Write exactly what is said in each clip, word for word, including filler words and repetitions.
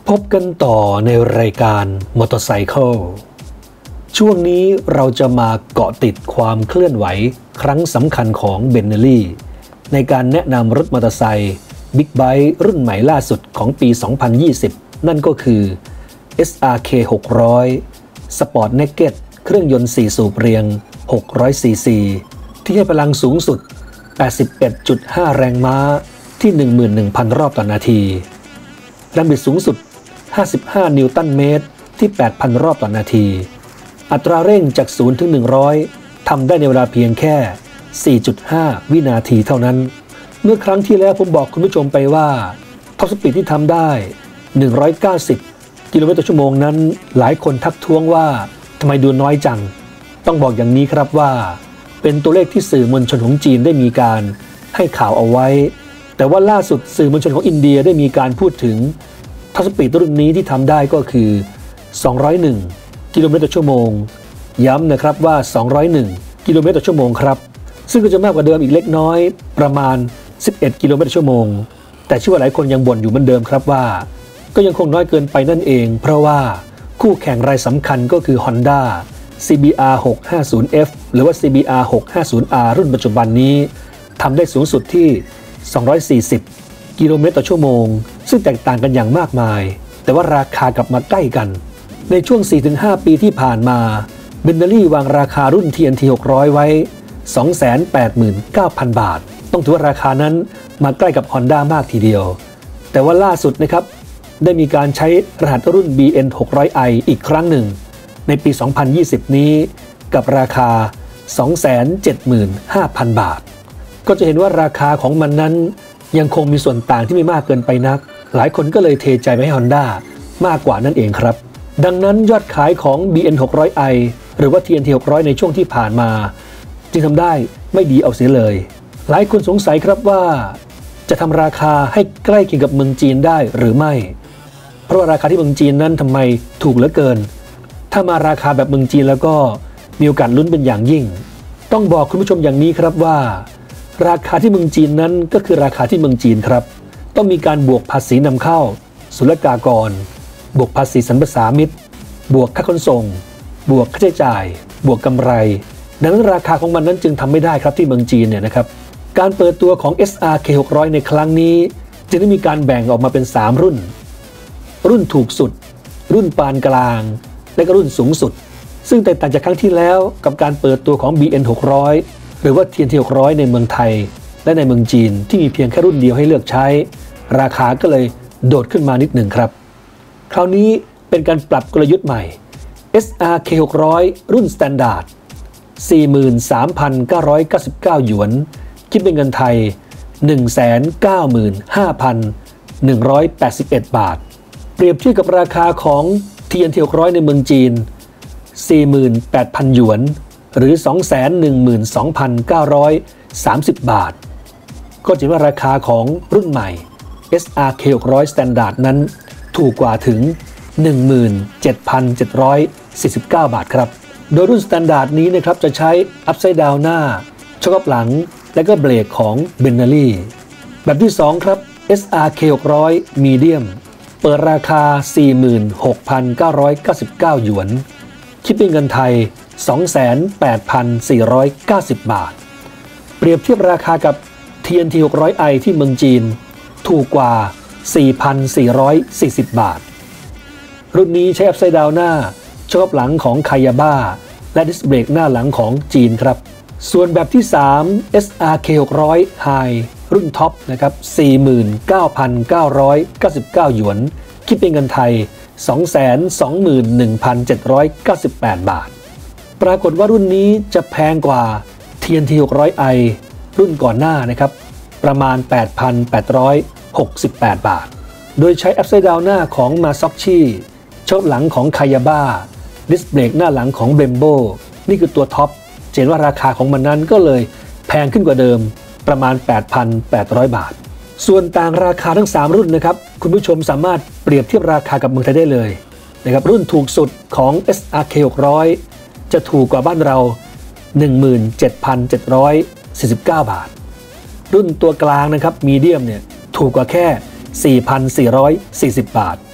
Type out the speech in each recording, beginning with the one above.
พบกันต่อในรายการมอเตอร์ไซค์ช่วงนี้เราจะมาเกาะติดความเคลื่อนไหวครั้งสำคัญของเบนเนลลี่ในการแนะนำรถมอเตอร์ไซค์บิ๊กไบค์รุ่นใหม่ล่าสุดของปี สองพันยี่สิบ นั่นก็คือ เอส อาร์ เค หกร้อย Sport Naked เครื่องยนต์สี่สูบเรียง หกร้อย ซี ซี ที่ให้พลังสูงสุด แปดสิบเอ็ดจุดห้า แรงม้าที่ หนึ่งหมื่นหนึ่งพัน รอบต่อนาทีแรงบิดสูงสุด ห้าสิบห้า นิวตันเมตรที่ แปดพัน รอบต่อนาทีอัตราเร่งจาก ศูนย์ ถึง หนึ่งร้อย ทำได้ในเวลาเพียงแค่ สี่จุดห้า วินาทีเท่านั้นเมื่อครั้งที่แล้วผมบอกคุณผู้ชมไปว่าท็อปสปีดที่ทำได้ หนึ่งร้อยเก้าสิบ กิโลเมตรต่อชั่วโมงนั้นหลายคนทักท้วงว่าทำไมดูน้อยจังต้องบอกอย่างนี้ครับว่าเป็นตัวเลขที่สื่อมวลชนของจีนได้มีการให้ข่าวเอาไว้แต่ว่าล่าสุดสื่อมวลชนของอินเดียได้มีการพูดถึงท็อปสปีดรุ่นนี้ที่ทำได้ก็คือ สองร้อยเอ็ด กิโลเมตรต่อชั่วโมงย้ำนะครับว่า สองร้อยเอ็ด กิโลเมตรต่อชั่วโมงครับซึ่งก็จะมากกว่าเดิมอีกเล็กน้อยประมาณ สิบเอ็ด กิโลเมตรต่อชั่วโมงแต่เชื่อว่าหลายคนยังบ่นอยู่เหมือนเดิมครับว่าก็ยังคงน้อยเกินไปนั่นเองเพราะว่าคู่แข่งรายสำคัญก็คือ Honda ซี บี อาร์ หกห้าศูนย์ เอฟ หรือว่า ซี บี อาร์ หกห้าศูนย์ อาร์ รุ่นปัจจุบันนี้ทำได้สูงสุดที่ สองร้อยสี่สิบ กิโลเมตรต่อชั่วโมงซึ่งแตกต่างกันอย่างมากมายแต่ว่าราคากลับมาใกล้กันในช่วง สี่ถึงห้า ปีที่ผ่านมาเบนเนลลี่วางราคารุ่น ที เอ็น ที หกร้อย ไว้ สองแสนแปดหมื่นเก้าพัน บาทต้องถือว่าราคานั้นมาใกล้กับ Honda มากทีเดียวแต่ว่าล่าสุดนะครับได้มีการใช้รหัสรุ่น บี เอ็น หกร้อยไอ อีกครั้งหนึ่งในปี สองพันยี่สิบ นี้กับราคา สองแสนเจ็ดหมื่นห้าพัน บาทก็จะเห็นว่าราคาของมันนั้นยังคงมีส่วนต่างที่ไม่มากเกินไปนักหลายคนก็เลยเทใจไปให้ Honda มากกว่านั่นเองครับดังนั้นยอดขายของ บี เอ็น หกร้อยไอ หรือว่า ที เอ็น ที หกร้อย ในช่วงที่ผ่านมาจึงทำได้ไม่ดีเอาเสียเลยหลายคนสงสัยครับว่าจะทำราคาให้ใกล้เคียงกับเมืองจีนได้หรือไม่เพราะว่าราคาที่เมืองจีนนั้นทำไมถูกเหลือเกินถ้ามาราคาแบบเมืองจีนแล้วก็มีโอกาสลุ้นเป็นอย่างยิ่งต้องบอกคุณผู้ชมอย่างนี้ครับว่าราคาที่เมืองจีนนั้นก็คือราคาที่เมืองจีนครับต้องมีการบวกภาษีนำเข้าศุลกากรบวกภาษีสรรพสามิตบวกค่าขนส่งบวกค่าใช้จ่ายบวกกำไรดังนั้นราคาของมันนั้นจึงทำไม่ได้ครับที่เมืองจีนเนี่ยนะครับการเปิดตัวของ เอส อาร์ เค หกร้อย ในครั้งนี้จึงได้มีการแบ่งออกมาเป็นสามรุ่นรุ่นถูกสุดรุ่นปานกลางและก็รุ่นสูงสุดซึ่งแตกต่างจากครั้งที่แล้วกับการเปิดตัวของ บี เอ็น หกร้อย หรือว่า ที เอ็น ที หกร้อย ในเมืองไทยและในเมืองจีนที่มีเพียงแค่รุ่นเดียวให้เลือกใช้ราคาก็เลยโดดขึ้นมานิดหนึ่งครับคราวนี้เป็นการปรับกลยุทธ์ใหม่ เอส อาร์ เค หกร้อย รุ่น Standard สี่หมื่นสามพันเก้าร้อยเก้าสิบเก้า หยวนคิดเป็นเงินไทย หนึ่งแสนเก้าหมื่นห้าพันหนึ่งร้อยแปดสิบเอ็ด บาทเปรียบเทียบกับราคาของ ที เอ็น ที หกร้อย ในเมืองจีน สี่หมื่นแปดพัน หยวนหรือ สองแสนหนึ่งหมื่นสองพันเก้าร้อยสามสิบ บาทก็จะว่าราคาของรุ่นใหม่ เอส อาร์ เค หกร้อย Standard นั้นถูกกว่าถึง หนึ่งหมื่นเจ็ดพันเจ็ดร้อยสี่สิบเก้า บาทครับโดยรุ่น Standard นี้นะครับจะใช้ Upside Down หน้าช็อคอัพหลังและก็เบรกของ Benelli แบบที่สองครับ เอส อาร์ เค หกร้อย Medium เปิดราคา สี่หมื่นหกพันเก้าร้อยเก้าสิบเก้า หยวนคิดเป็นเงินไทย สองแสนแปดพันสี่ร้อยเก้าสิบ บาทเปรียบเทียบราคากับ ที เอ็น ที หกร้อยไอ ที่เมืองจีนถูกกว่า สี่พันสี่ร้อยสี่สิบ บาทรุ่นนี้ใช้ Upside Down หน้าช็อคอัพหลังของ Kayaba และดิสเบรกหน้าหลังของจีนครับส่วนแบบที่สาม เอส อาร์ เค หกร้อย High รุ่นท็อปนะครับ สี่หมื่นเก้าพันเก้าร้อยเก้าสิบเก้า หยวนคิดเป็นเงินไทย สองแสนสองหมื่นหนึ่งพันเจ็ดร้อยเก้าสิบแปด บาทปรากฏว่ารุ่นนี้จะแพงกว่า ที เอ็น ที หกร้อยไอ รุ่นก่อนหน้านะครับประมาณ แปดพันแปดร้อยหกสิบแปด บาทโดยใช้ Upside Down หน้าของ Masochi ช็อคหลังของ Kayaba ดิสเบรกหน้าหลังของ Brembo นี่คือตัวท็อปเห็นว่าราคาของมันนั้นก็เลยแพงขึ้นกว่าเดิมประมาณ แปดพันแปดร้อย บาทส่วนต่างราคาทั้งสามรุ่นนะครับคุณผู้ชมสามารถเปรียบเทียบราคากับเมืองไทยได้เลยนะครับรุ่นถูกสุดของ เอส อาร์ เค หกร้อย จะถูกกว่าบ้านเรา หนึ่งหมื่นเจ็ดพันเจ็ดร้อยสี่สิบเก้า บาทรุ่นตัวกลางนะครับมีเดียมเนี่ยถูกกว่าแค่ สี่พันสี่ร้อยสี่สิบ บาท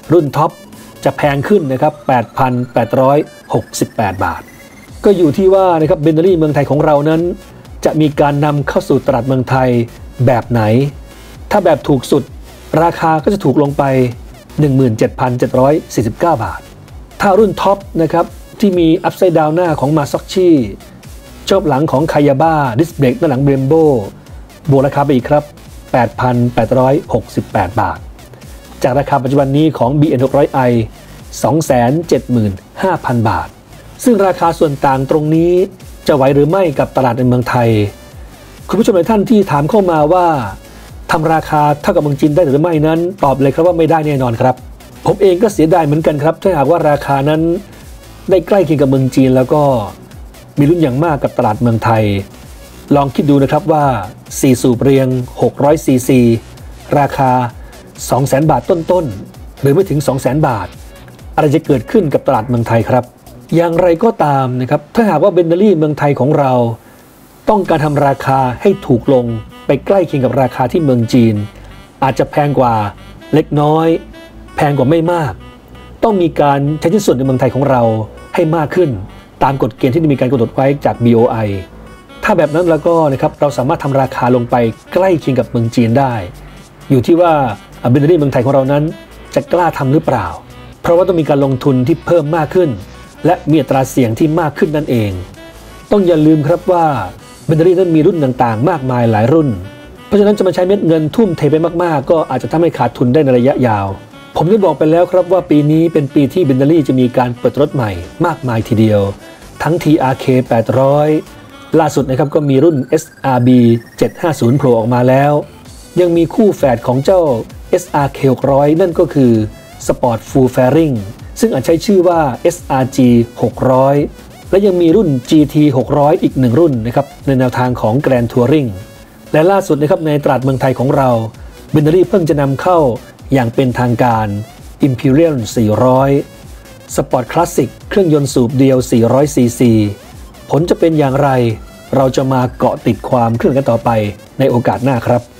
รุ่นท็อปจะแพงขึ้นนะครับ แปดพันแปดร้อยหกสิบแปด บาทก็อยู่ที่ว่านะครับเบนเนอรี่เมืองไทยของเรานั้นจะมีการนำเข้าสู่ตลาดเมืองไทยแบบไหนถ้าแบบถูกสุดราคาก็จะถูกลงไป หนึ่งหมื่นเจ็ดพันเจ็ดร้อยสี่สิบเก้า บาทถ้ารุ่นท็อปนะครับที่มีอัพไซด์ดาวหน้าของมาซอกชิจบหลังของคายาบ้าดิสเบรกด้านหลังเบรมโบบวกราคาไปอีกครับ แปดพันแปดร้อยหกสิบแปด บาทจากราคาปัจจุบันนี้ของ บี เอ็น หกร้อย ไอ สองแสนเจ็ดหมื่นห้าพัน บาทซึ่งราคาส่วนต่างตรงนี้จะไหวหรือไม่กับตลาดในเมืองไทยคุณผู้ชมหลายท่านที่ถามเข้ามาว่าทำราคาเท่ากับเมืองจีนได้หรือไม่นั้นตอบเลยครับว่าไม่ได้แน่นอนครับผมเองก็เสียดายเหมือนกันครับถ้าหากว่าราคานั้นได้ใกล้เคียงกับเมืองจีนแล้วก็มีลุ้นอย่างมากกับตลาดเมืองไทยลองคิดดูนะครับว่าสี่สูบเรียงหกร้อยซีซีราคา สองแสน บาทต้นๆหรือไม่ถึง สองแสน บาทอะไรจะเกิดขึ้นกับตลาดเมืองไทยครับอย่างไรก็ตามนะครับถ้าหากว่าเบนเนอรี่เมืองไทยของเราต้องการทำราคาให้ถูกลงไปใกล้เคียงกับราคาที่เมืองจีนอาจจะแพงกว่าเล็กน้อยแพงกว่าไม่มากต้องมีการใช้ชิ้นส่วนในเมืองไทยของเราให้มากขึ้นตามกฎเกณฑ์ที่มีการกำหนดไว้จาก บี โอ ไอ ถ้าแบบนั้นแล้วก็นะครับเราสามารถทำราคาลงไปใกล้เคียงกับเมืองจีนได้อยู่ที่ว่าเบนเนอรี่เมืองไทยของเรานั้นจะกล้าทำหรือเปล่าเพราะว่าต้องมีการลงทุนที่เพิ่มมากขึ้นและมีอัตราเสี่ยงที่มากขึ้นนั่นเองต้องอย่าลืมครับว่าเบนเนอรี่นั้นมีรุ่นต่างๆมากมายหลายรุ่นเพราะฉะนั้นจะมาใช้เม็ดเงินทุ่มเทไปมากๆก็อาจจะทำให้ขาดทุนได้ในระยะยาวผมได้บอกไปแล้วครับว่าปีนี้เป็นปีที่เบนเนอรี่จะมีการเปิดรถใหม่มากมายทีเดียวทั้ง ที อาร์ เค แปดร้อย ล่าสุดนะครับก็มีรุ่น เอส อาร์ บี เจ็ดห้าศูนย์ โผล่ออกมาแล้วยังมีคู่แฝดของเจ้า เอส อาร์ เค หกร้อย นั่นก็คือ Sport Full Fairing ซึ่งอาจใช้ชื่อว่า เอส อาร์ จี หกร้อย และยังมีรุ่น จี ที หกร้อย อีกหนึ่งรุ่นนะครับในแนวทางของ Grand Touring และล่าสุดนะครับในตลาดเมืองไทยของเราเบนเนอรี่เพิ่งจะนำเข้าอย่างเป็นทางการ Imperial สี่ร้อย Sport Classic เครื่องยนต์สูบเดียว สี่ร้อย ซี ซี ผลจะเป็นอย่างไรเราจะมาเกาะติดความเคลื่อนกันต่อไปในโอกาสหน้าครับ